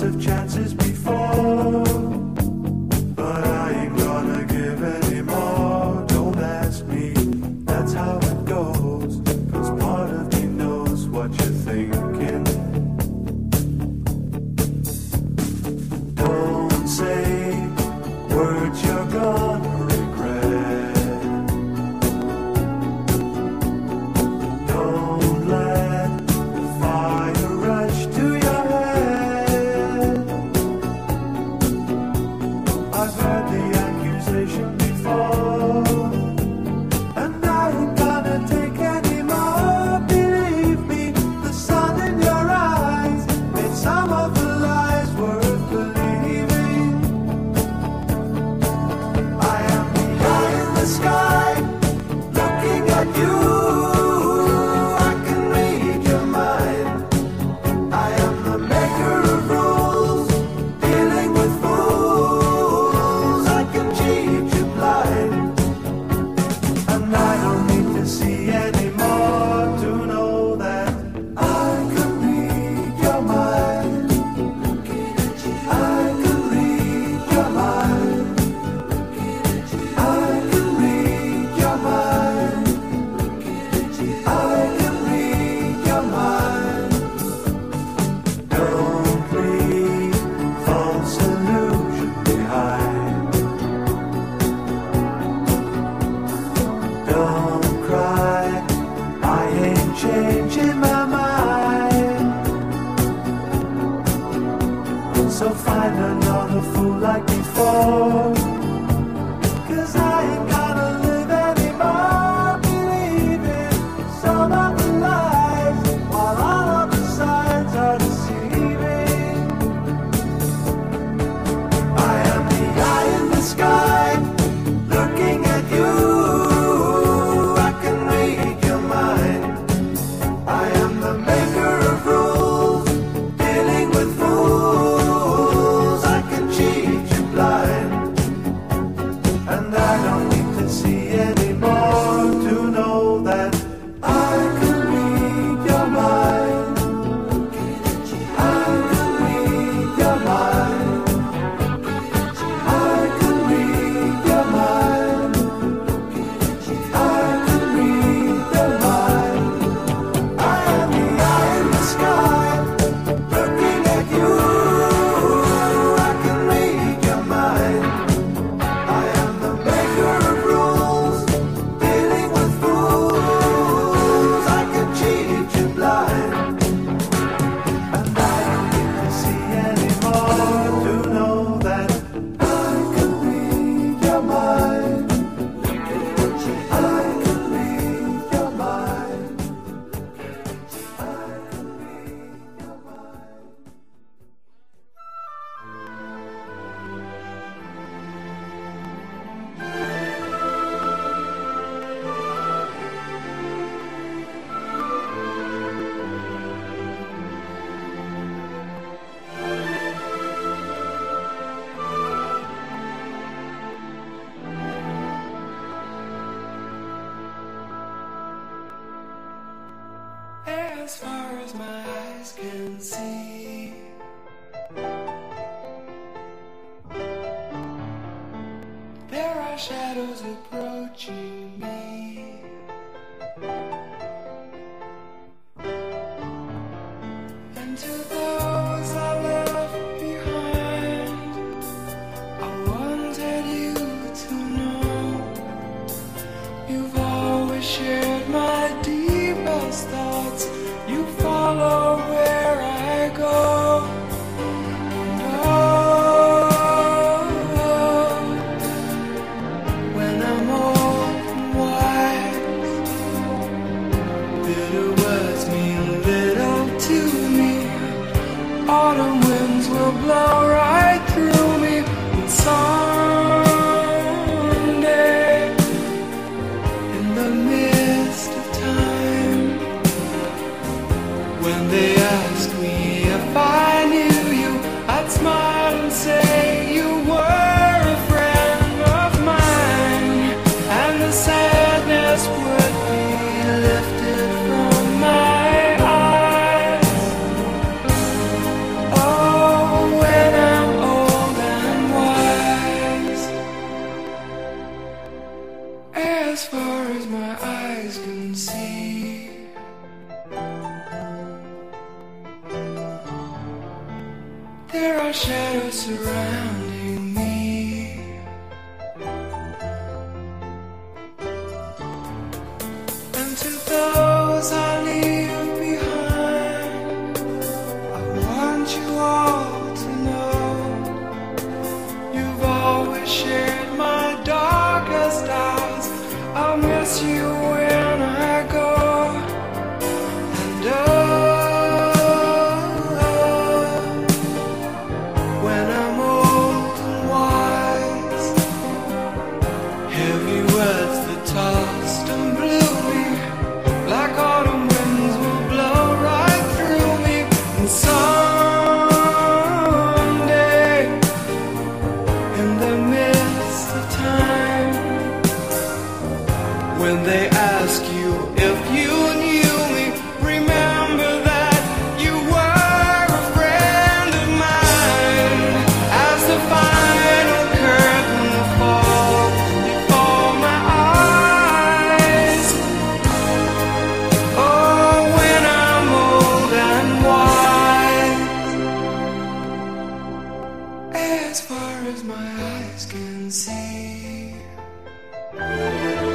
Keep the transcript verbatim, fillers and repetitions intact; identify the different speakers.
Speaker 1: of chances before, but I ain't gonna give any more. Don't ask me, that's how it goes, 'cause part of me knows what you're thinking. Don't say words you're gonna regret. Don't let the fire rush to your head. I've heard the accusation before, and I ain't gonna take any more. Believe me, the sun in your eyes made some of the lies worth believing. I am the eye in the sky, looking at you. I can read your mind. I am the maker of rules, dealing with fools. I can cheat you blind, and I don't need to see any more to know that I can read your mind. I can read your mind. I can read your mind. I can read your mind. Don't leave false illusion behind. Don't cry, I ain't changing my mind. So find another fool like before, 'cause I ain't gonna live anymore believing some of the lies, while all of the signs are deceiving. I am the eye in the sky, looking at you. I can read your mind. I am the maker of rules, dealing with fools. I can cheat you blind, and I don't need to see any more to know that I can read your mind. I can read your mind. I can read your mind. I can read your mind. I am the eye in the sky, looking at you. I can read your mind. I am the maker of rules, dealing with fools. I can cheat you blind, and I don't need to see any more to know that I can read your mind. I can read your mind. I can read your mind.
Speaker 2: As far as my eyes can see, there are shadows approaching me. And to those I left behind, I wanted you to know you've always shared my deepest thoughts. You follow where I go. And oh, when I'm old and wise, bitter words mean little to me. Autumn winds will blow right through me. And someday, in the midst of time, when they ask me if I knew you, I'd smile and say you were a friend of mine, and the sadness would be lifted from my eyes. Oh, are shadows surrounding me. And to those I leave behind, I want you all to know you've always shared my darkest hours. I'll miss you when I go. And oh, when I'm old and wise, heavy words that tossed and blew me like autumn winds will blow right through me. And someday, in the midst of time, when they ask you if you knew me, remember that you were a friend of mine. As the final curtain falls before my eyes, oh, when I'm old and wise, as far as my eyes can see.